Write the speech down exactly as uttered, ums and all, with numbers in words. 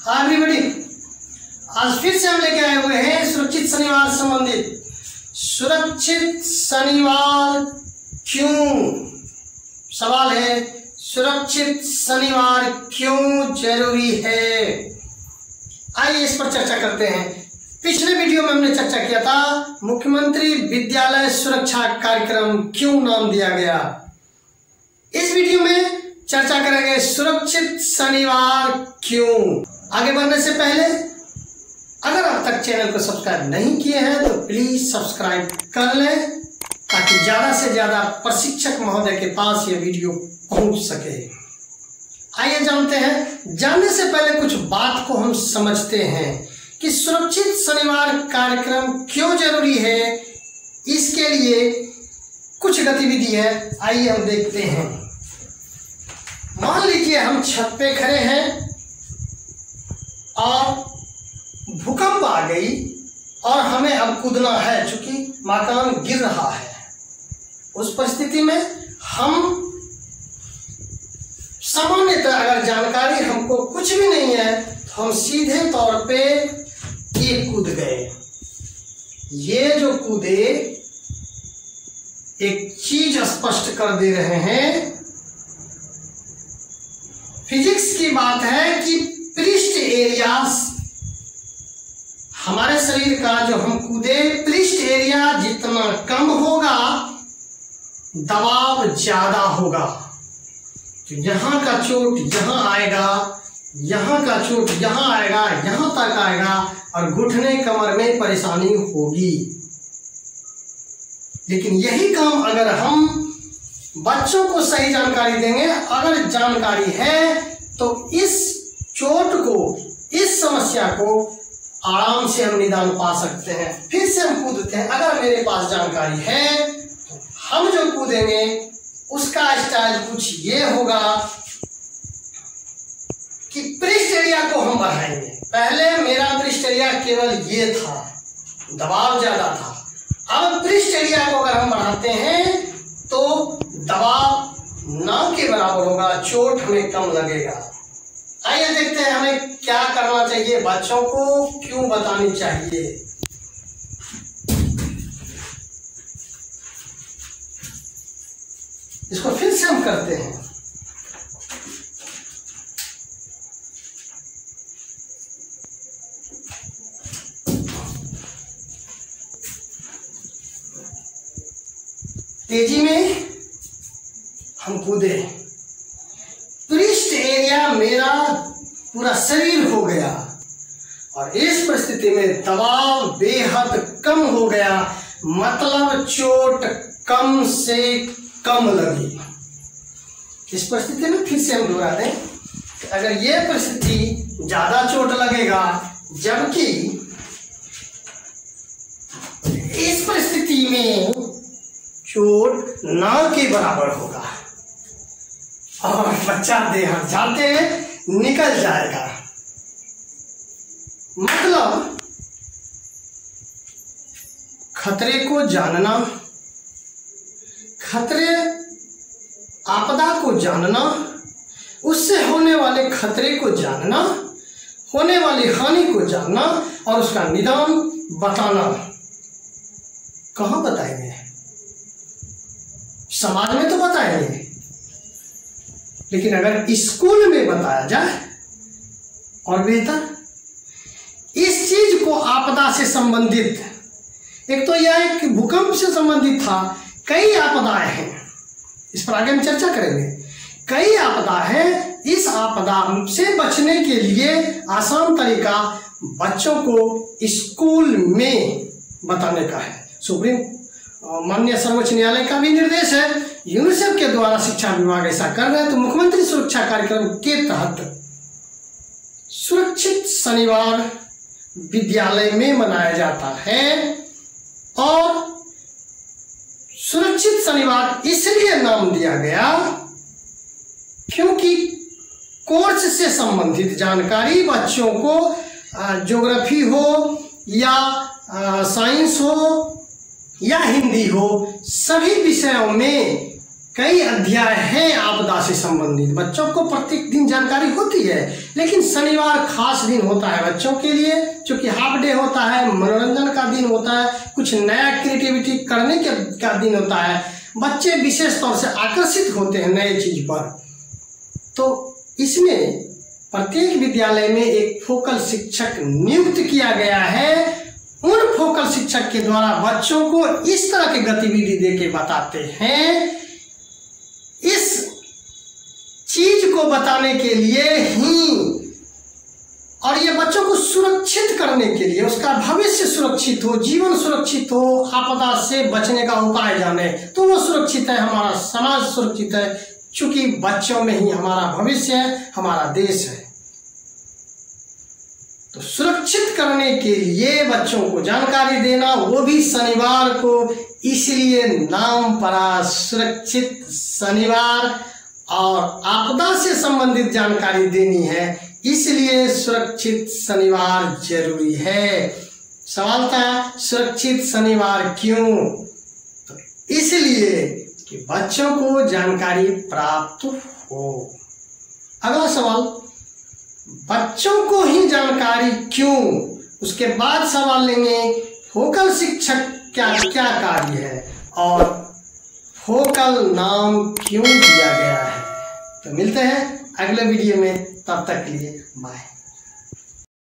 हाँ एवरीबॉडी, आज फिर से हम लेके आए हुए हैं सुरक्षित शनिवार संबंधित। सुरक्षित शनिवार क्यों, सवाल है सुरक्षित शनिवार क्यों जरूरी है। आइए इस पर चर्चा करते हैं। पिछले वीडियो में हमने चर्चा किया था मुख्यमंत्री विद्यालय सुरक्षा कार्यक्रम क्यों नाम दिया गया। इस वीडियो में चर्चा करेंगे सुरक्षित शनिवार क्यों। आगे बढ़ने से पहले अगर अब तक चैनल को सब्सक्राइब नहीं किए हैं तो प्लीज सब्सक्राइब कर लें ताकि ज्यादा से ज्यादा प्रशिक्षक महोदय के पास ये वीडियो पहुंच सके। आइए जानते हैं। जानने से पहले कुछ बात को हम समझते हैं कि सुरक्षित शनिवार कार्यक्रम क्यों जरूरी है। इसके लिए कुछ गतिविधि है, आइए हम देखते हैं। मान लीजिए हम छत पे खड़े हैं और भूकंप आ गई और हमें अब कूदना है चूंकि मकान गिर रहा है। उस परिस्थिति में हम सामान्यतः अगर जानकारी हमको कुछ भी नहीं है तो हम सीधे तौर पे ये कूद गए। ये जो कूदे एक चीज स्पष्ट कर दे रहे हैं, फिजिक्स की बात है कि पृष्ठ एरिया हमारे शरीर का जो हम कूदे, पृष्ठ एरिया जितना कम होगा दबाव ज्यादा होगा। तो यहां का चोट यहां आएगा, यहां का चोट यहां आएगा, यहां तक आएगा और घुटने कमर में परेशानी होगी। लेकिन यही काम अगर हम बच्चों को सही जानकारी देंगे, अगर जानकारी है तो इस चोट को, इस समस्या को आराम से हम निदान पा सकते हैं। फिर से हम कूदते हैं। अगर मेरे पास जानकारी है तो हम जो कूदेंगे उसका स्टाइल कुछ ये होगा कि पृष्ठ एरिया को हम बढ़ाएंगे। पहले मेरा पृष्ठ एरिया केवल ये था, दबाव ज्यादा था। अब पृष्ठ एरिया को अगर हम बढ़ाते हैं तो दबाव ना के बराबर होगा, चोट हमें कम लगेगा। आइए देखते हैं हमें क्या करना चाहिए, बच्चों को क्यों बतानी चाहिए। इसको फिर से हम करते हैं। तेजी में हम कूदे, पृष्ठ एरिया मेरा पूरा शरीर हो गया और इस परिस्थिति में दबाव बेहद कम हो गया, मतलब चोट कम से कम लगी। इस परिस्थिति में फिर से हम दोहरा दें, अगर ये परिस्थिति ज्यादा चोट लगेगा, जबकि इस परिस्थिति में चोट ना के बराबर होगा और बच्चा देह जाते निकल जाएगा। मतलब खतरे को जानना, खतरे आपदा को जानना, उससे होने वाले खतरे को जानना, होने वाली हानि को जानना और उसका निदान बताना। कहाँ बताएंगे? समाज में तो बताएंगे, लेकिन अगर स्कूल में बताया जाए और बेहतर। इस चीज को आपदा से संबंधित, एक तो यह एक भूकंप से संबंधित था, कई आपदाएं हैं, इस पर आगे हम चर्चा करेंगे। कई आपदा है, इस आपदा से बचने के लिए आसान तरीका बच्चों को स्कूल में बताने का है। सुप्रीम माननीय सर्वोच्च न्यायालय का भी निर्देश है, यूनिसेफ के द्वारा शिक्षा विभाग ऐसा कर रहे हैं। तो मुख्यमंत्री सुरक्षा कार्यक्रम के तहत सुरक्षित शनिवार विद्यालय में मनाया जाता है और सुरक्षित शनिवार इसलिए नाम दिया गया क्योंकि कोर्स से संबंधित जानकारी बच्चों को, ज्योग्राफी हो या साइंस हो या हिंदी हो, सभी विषयों में कई अध्याय हैं आपदा से संबंधित। बच्चों को प्रत्येक दिन जानकारी होती है, लेकिन शनिवार खास दिन होता है बच्चों के लिए, क्योंकि हाफ डे होता है, मनोरंजन का दिन होता है, कुछ नया क्रिएटिविटी करने के का दिन होता है। बच्चे विशेष तौर से आकर्षित होते हैं नए चीज पर। तो इसमें प्रत्येक विद्यालय में एक फोकल शिक्षक नियुक्त किया गया है। उन फोकल शिक्षक के द्वारा बच्चों को इस तरह की गतिविधि देके बताते हैं। इस चीज को बताने के लिए ही और ये बच्चों को सुरक्षित करने के लिए, उसका भविष्य सुरक्षित हो, जीवन सुरक्षित हो, आपदा से बचने का उपाय जाने, तो वो सुरक्षित है, हमारा समाज सुरक्षित है, क्योंकि बच्चों में ही हमारा भविष्य है, हमारा देश है। तो सुरक्षित करने के लिए बच्चों को जानकारी देना, वो भी शनिवार को, इसलिए नाम पड़ा सुरक्षित शनिवार। और आपदा से संबंधित जानकारी देनी है, इसलिए सुरक्षित शनिवार जरूरी है। सवाल था सुरक्षित शनिवार क्यों? तो इसलिए कि बच्चों को जानकारी प्राप्त हो। अगला सवाल, बच्चों को ही जानकारी क्यों? उसके बाद सवाल लेंगे फोकल शिक्षक क्या क्या कार्य है और फोकल नाम क्यों दिया गया है। तो मिलते हैं अगले वीडियो में, तब तक के लिए बाय।